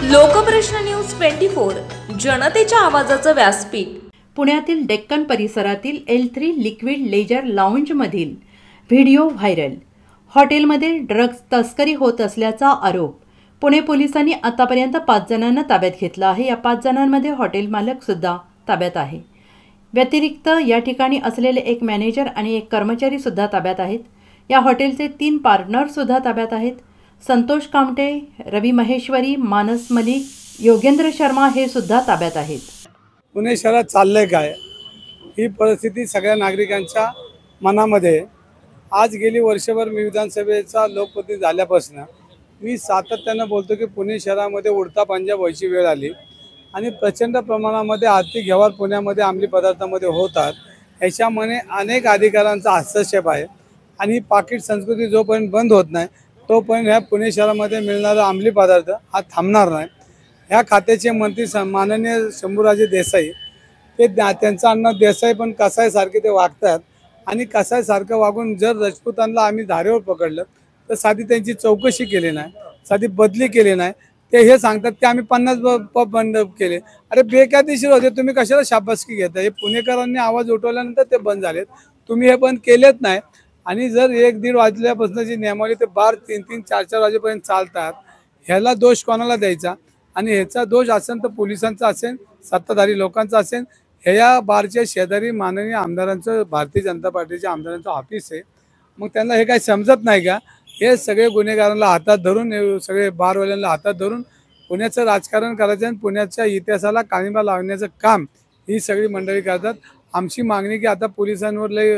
Lokprashna news 24 जनतेच्या आवाजाचं व्यासपीठ। पुण्यातील डेक्कन परिसरातील L3 लिक्विड लेजर लाउंजमधील व्हिडिओ व्हायरल। हॉटेलमध्ये ड्रग्ज तस्करी होत असल्याचा आरोप। पुणे पोलिसांनी आतापर्यंत 5 जणांना ताब्यात घेतलं आहे। या 5 जणांमध्ये हॉटेल मालक सुद्धा ताब्यात आहे। व्यतिरिक्त या ठिकाणी असलेले एक मॅनेजर आणि एक कर्मचारी सुद्धा ताब्यात आहेत। या हॉटेलचे 3 पार्टनर सुद्धा ताब्यात आहेत। संतोष कामटे, रवी महेश्वरी, मानस मलिक, योगेंद्र शर्मा हे सुद्धा ताब्यात आहेत। पुणे शहरात चाललंय काय ही परिस्थिती सगळ्या नागरिकांच्या मनामध्ये। आज गेली वर्षभर मी विधानसभेचा लोकप्रतिनिधी झाल्यापासून मी सातत्यानं बोलतो की पुणे शहरामध्ये उडता पंजा व्हायची वेळ आली आणि प्रचंड प्रमाणामध्ये आर्थिक व्यवहार पुण्यामध्ये अंमली पदार्थामध्ये होतात। याच्यामध्ये अनेक अधिकाऱ्यांचा हस्तक्षेप आहे आणि पाकिट संस्कृती जोपर्यंत बंद होत नाही तोपर्यंत ह्या पुणे शहरामध्ये मिळणारा अंमली पदार्थ हा थांबणार नाही। ह्या खात्याचे मंत्री माननीय शंभूराजे देसाई ते त्यांचा अण्णा देसाई पण कसाईसारखे ते वागतात आणि कसाईसारखं वागून जर राजपूतांना आम्ही धारेवर पकडलं तर साधी त्यांची चौकशी केली नाही, साधी बदली केली नाही। ते हे सांगतात की आम्ही 50 पब बंद केले। अरे बेकायदेशीर होते, तुम्ही कशाला शाबासकी घेता? हे पुणेकरांनी आवाज उठवल्यानंतर ते बंद झालेत, तुम्ही हे बंद केलेच नाही। आणि जर 1-1.5 वाजल्यापासूनची नियमावली ते बार 3-3, 4-4 वाजेपर्यंत चालतात, ह्याला दोष कोणाला द्यायचा? आणि ह्याचा दोष असेल तर पोलिसांचा असेल, सत्ताधारी लोकांचा असेल। ह्या बारच्या शेजारी माननीय आमदारांचं, भारतीय जनता पार्टीच्या आमदारांचं ऑफिस आहे। मग त्यांना हे काही समजत नाही का? हे सगळे गुन्हेगारांना हातात धरून, सगळे बारवाल्यांना हातात धरून पुण्याचं राजकारण करायचं आणि पुण्याच्या इतिहासाला काळिमा लावण्याचं काम ही सगळी मंडळी करतात। आमची मागणी की आता पोलिसांवर लई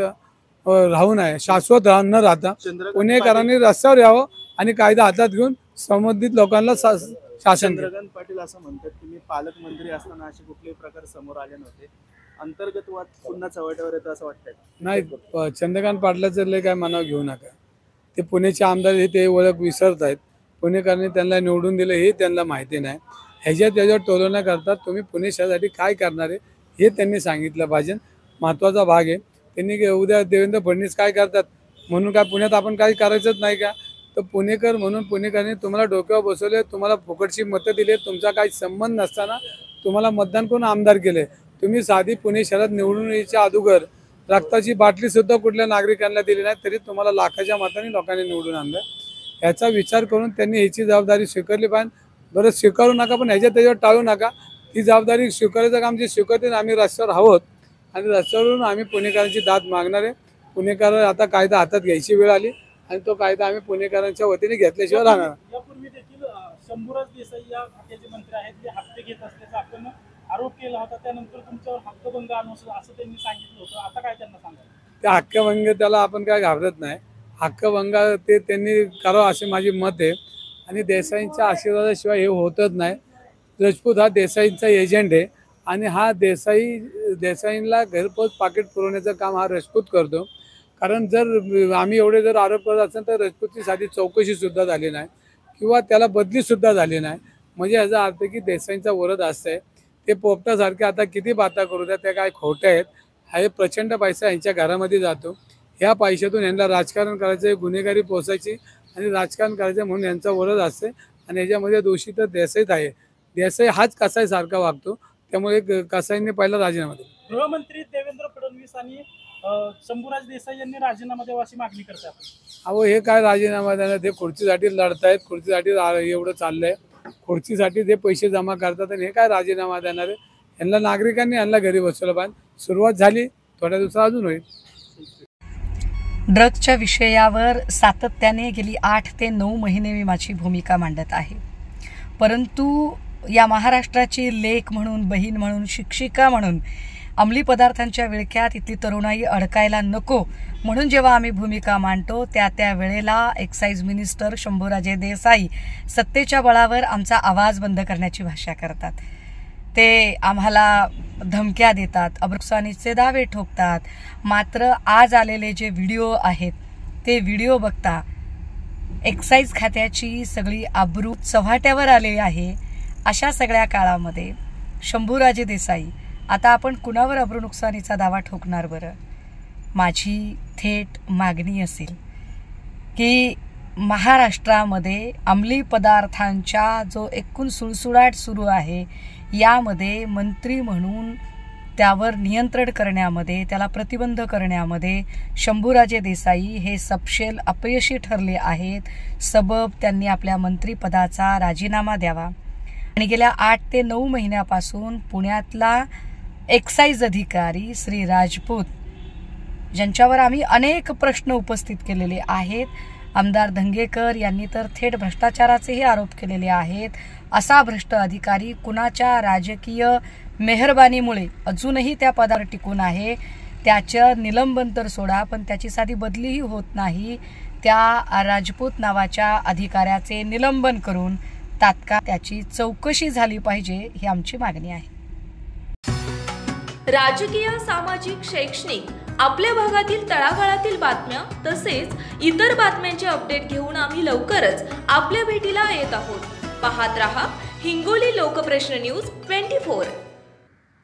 राहू नये, शाश्वत न राहता पुणेकरांनी रस्त्यावर यावं आणि कायदा हातात घेऊन संबंधित लोकांना शासन। चंद्रकांत पाटील असं म्हणतात की मी पालकमंत्री असताना असे कुठलेही प्रकार समोर आले नव्हते, अंतर्गत वाद पुन्हा चव्हाट्यावर येतं असं वाटतंय? नाही, चंद्रकांत पाटलाचं लय काय मनावर घेऊ नका। ते पुण्याचे आमदार हे ते ओळख विसरत आहेत। पुणेकरांनी त्यांना निवडून दिलं हे त्यांना माहिती नाही। ह्याच्यावर तुलना करतात। तुम्ही पुणे शहरासाठी काय करणार आहे हे त्यांनी सांगितलं पाहिजे, महत्त्वाचा भाग आहे। त्यांनी उद्या देवेंद्र फडणवीस काय करतात म्हणून काय पुण्यात आपण काही करायचंच नाही का? तर पुणेकर म्हणून पुणेकरांनी तुम्हाला डोक्यावर बसवले, तुम्हाला फुकटची मतं दिली, तुमचा काही संबंध नसताना तुम्हाला मतदान करून आमदार केले। तुम्ही साधी पुणे शहरात निवडून यायच्या अगोदर रक्ताची बाटली सुद्धा कुठल्या नागरिकांना दिली नाही, तरी तुम्हाला लाखाच्या मतांनी लोकांनी निवडून आणलं। याचा विचार करून त्यांनी ह्याची जबाबदारी स्वीकारली पाहिजे। बरं, स्वीकारू नका पण त्याच्यावर टाळू नका। ही जबाबदारी स्वीकारायचं काम जे स्वीकारते आम्ही रस्त्यावर आहोत आणि रस्त्यावरून आम्ही पुणेकरांची दाद मागणार आहे। पुणेकर आता कायदा हातात घ्यायची वेळ आली आणि तो कायदा आम्ही पुणेकरांच्या वतीने घेतल्याशिवाय राहणार। यापूर्वी देखील शंभूराज देसाई या खात्याचे मंत्री आहेत, ते हप्ते घेत असल्याचा आपण आरोप केला होता। त्यानंतर तुमच्यावर हक्कभंग आणून असं त्यांनी सांगितलं होतं, आता काय त्यांना सांगा? त्या हक्कभंग त्याला आपण काय घाबरत नाही। हक्कभंग ते त्यांनी करावं असे माझी मत आहे आणि देसाईंच्या आशीर्वादाशिवाय हे होतच नाही। राजपूत हा देसाईंचा एजंट आहे आणि हा देसाईंना घरपोच पाकिट पुरवण्याचं काम हा राजपूत करतो। कारण जर आम्ही एवढे जर आरोप करत असेल तर राजपूतची साधी चौकशीसुद्धा झाली नाही किंवा त्याला बदलीसुद्धा झाली नाही, म्हणजे याचा अर्थ की देसाईंचा वरद असतं। ते पोपटासारखे आता किती बाता करू द्या, त्या काय खोटे आहेत। हा प्रचंड पैसा यांच्या घरामध्ये जातो। ह्या पैशातून यांना राजकारण करायचं, गुन्हेगारी पोचायची आणि राजकारण करायचं म्हणून यांचा वरद असते आणि याच्यामध्ये दोषी तर देसाईच आहे। देसाई हाच कसाईसारखा वागतो, त्यामुळे कसाईंनी पहिला राजीनामा दिला। गृहमंत्री देवेंद्र फडणवीस आणि शंभूराज देसाई यांनी राजीनामा द्यावा अशी मागणी करतात। अहो, हे काय राजीनामा देणार? ते खुर्चीसाठी लढतायत, खुर्चीसाठी एवढं चाललंय, खुर्चीसाठी ते पैसे जमा करतात आणि हे काय राजीनामा देणार आहे? यांना नागरिकांनी यांना घरी बसवलं पाहिजे। सुरुवात झाली, थोड्या दिवसात अजून होईल। ड्रग्जच्या विषयावर सातत्याने गेली 8 ते 9 महिने मी माझी भूमिका मांडत आहे, परंतु या महाराष्ट्राची लेक म्हणून, बहीण म्हणून, शिक्षिका म्हणून अंमली पदार्थांच्या विळख्यात इथली तरुणाई अडकायला नको म्हणून जेव्हा आम्ही भूमिका मांडतो त्या वेळेला एक्साईज मिनिस्टर शंभूराजे देसाई सत्तेच्या बळावर आमचा आवाज बंद करण्याची भाषा करतात। ते आम्हाला धमक्या देतात, अब्रुनुकसानीचे दावे ठोकतात। मात्र आज आलेले जे व्हिडिओ आहेत ते व्हिडिओ बघता एक्साईज खात्याची सगळी आबरू चव्हाट्यावर आली आहे। अशा सगळ्या काळामध्ये शंभूराजे देसाई आता आपण कुणावर अब्रुनुकसानीचा दावा ठोकणार? बरं, माझी थेट मागणी असेल की महाराष्ट्रामध्ये अंमली पदार्थांच्या जो एकूण सुळसुळाट सुरू आहे यामध्ये मंत्री म्हणून त्यावर नियंत्रण करण्यामध्ये, त्याला प्रतिबंध करण्यामध्ये शंभूराजे देसाई हे सपशेल अपयशी ठरले आहेत. सबब त्यांनी आपल्या मंत्रिपदाचा राजीनामा द्यावा. आणि गेल्या 8 ते 9 महिन्यापासून पुण्यातला एक्साईज अधिकारी श्री राजपूत, ज्यांच्यावर आम्ही अनेक प्रश्न उपस्थित केलेले आहेत, आमदार धंगेकर यांनी तर थेट भ्रष्टाचाराचेही आरोप केलेले आहेत. असा भ्रष्ट अधिकारी कुणाच्या राजकीय मेहरबानीमुळे अजूनही त्या पदावर टिकून आहे. त्याचं निलंबन तर सोडा, पण त्याची साधी बदलीही होत नाही. त्या राजपूत नावाच्या अधिकाऱ्याचे निलंबन करून तात्काळ त्याची चौकशी झाली पाहिजे, ही आमची मागणी आहे. राजकीय, सामाजिक, शैक्षणिक आपल्या भागातील तळागाळातील बातम्या तसेच इतर बातम्यांचे अपडेट घेऊन आम्ही लवकरच आपल्या भेटीला येत आहोत. पाहत रहा हिंगोली लोकप्रश्न न्यूज 24.